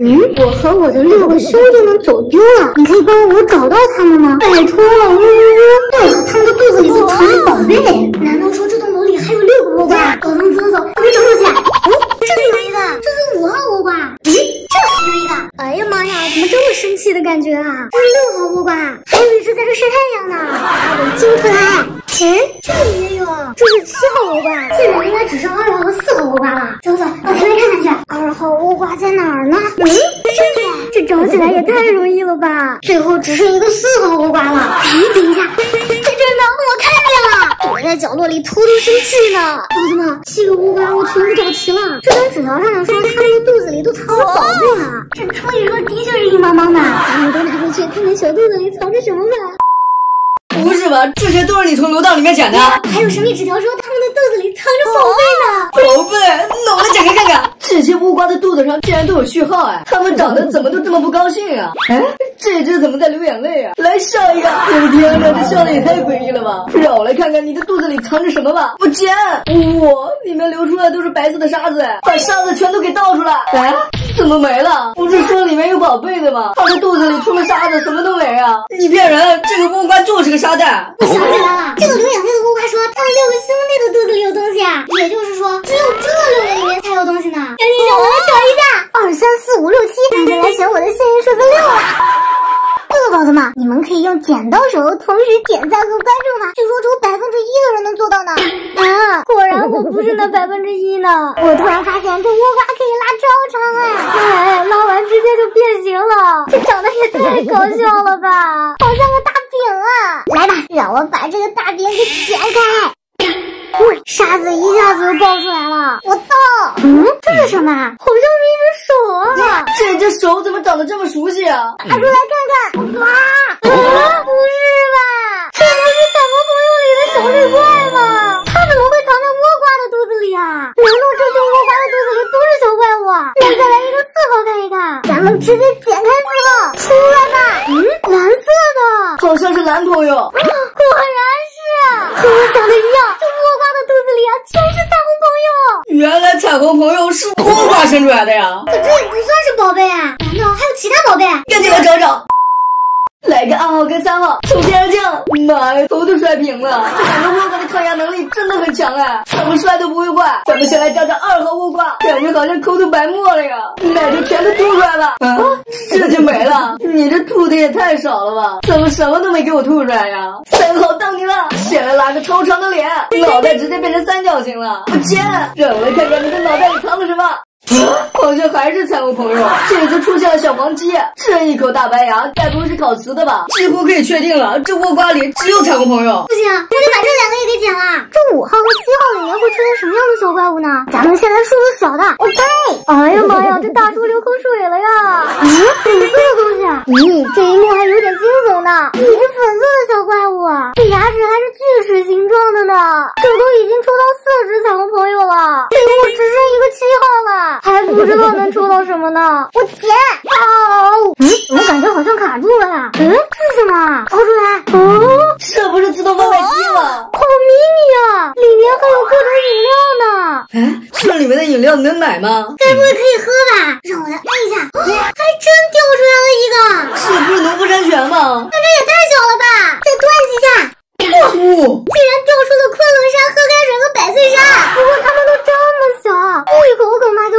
我和我的6个兄弟们走丢了，你可以帮我找到他们吗？拜托了，呜呜呜！对了，他们的肚子里就藏着宝贝。难道说这栋楼里还有6个倭瓜？走，快去找起来！这里有一个，这是5号倭瓜。这还有一个。哎呀妈呀，怎么这么生气的感觉啊？这是6号倭瓜，还有一只在这晒太阳呢，我真可爱。这里也有，这是7号倭瓜，现在应该只剩2号和4号倭瓜了。走，到前面看看去。2号倭瓜在哪儿呢？这里，这找起来也太容易了吧？最后只剩一个4号倭瓜了。等一下，在这儿呢，我看见了，躲在角落里偷生气呢。宝子们，7个倭瓜我全部找齐了。这张纸条上面说他们的肚子里都藏着宝贝了，这推理说的确是硬邦邦的。咱们都拿回去看看小肚子里藏着什么吧。 不是吧？这些都是你从楼道里面捡的？ 还有神秘纸条说他们的肚子里藏着宝贝呢。 宝贝，那我来展开看看。这些倭瓜的肚子上竟然都有序号哎，它们长得怎么都这么不高兴啊？哎，这只怎么在流眼泪啊？来笑一个！我的天哪，这笑的也太诡异了吧！让我来看看你的肚子里藏着什么吧。我捡，哇，里面流出来都是白色的沙子，把沙子全都给倒出来。哎，怎么没了？不是说里面有宝贝的吗？它的肚子里除了沙子什么都没啊！你骗人！这个倭瓜就是个沙袋。 我想起来了，这个流眼泪的倭瓜说他们6个兄弟的肚子里有东西啊，也就是说只有这6个里面才有东西呢。赶紧让我来找一下，2、3、4、5、6、7，那就来选我的幸运数字6了。对了，宝子们，你们可以用剪刀手同时点赞和关注吗？据说只有1%的人能做到呢。啊，果然我不是那1%呢。我突然发现这倭瓜可以拉超长哎，拉完直接就变形了，这长得也太搞笑了吧，好像个大饼啊！来吧，让我把这个大饼给剪开。喂，沙子一下子就爆出来了，我倒。这是什么？好像是一只手啊！ 这只手怎么长得这么熟悉啊？ 拿出来看看。哇！不是吧？这不是彩虹朋友里的小绿怪吗？它怎么会藏在倭瓜的肚子里啊？难道这些倭瓜的肚子里都是小怪物？那再来一个4号看一看，咱们直接剪开4号，出来吧。蓝色的， 好像是蓝朋友。 果然是，和我想的一样，这倭瓜的肚子里啊全是彩虹朋友。 原来彩虹朋友是倭瓜生出来的呀！ 可这也不算是宝贝啊，难道还有其他宝贝？ 赶紧来找找。来个2号跟3号，从天而降！妈呀，头都摔平了！这2个倭瓜的抗压能力真的很强哎，怎么摔都不会坏。咱们先来找找2号倭瓜，感觉好像口吐白沫了呀，那就全都吐出来吧。这就没了。你这吐的也太少了吧？怎么什么都没给我吐出来呀？3号到你了，先来拉个超长的脸，脑袋直接变成3角形了。我天，让我来看看你的脑袋里藏了什么。好像还是彩虹朋友，这次出现了小黄鸡，这一口大白牙，该不会是烤瓷的吧？几乎可以确定了，这倭瓜里只有彩虹朋友。 不行，我得把这2个也给剪了。这5号和7号里面会出现什么样的小怪物呢？咱们先来数数小的。哎呀妈呀，这大叔流口水了呀！粉色的东西。这一幕还有点惊悚呢，一只粉色的小怪物，这牙齿还是锯齿形状的呢。这都已经抽到4只彩虹朋友了，最后只剩一个7号了。还不知道能抽到什么呢，我剪。我感觉好像卡住了呀。这是什么？掏出来。 这不是自动贩卖机吗？ 好迷你啊，里面还有各种饮料呢。 这里面的饮料能买吗？ 该不会可以喝吧？让我来按一下，还真掉出来了一个。 这不是农夫山泉吗？ 那这也太小了吧，再端几下。竟然掉出了昆仑山、喝开水和百岁沙，不过它们都这么小，一口恐怕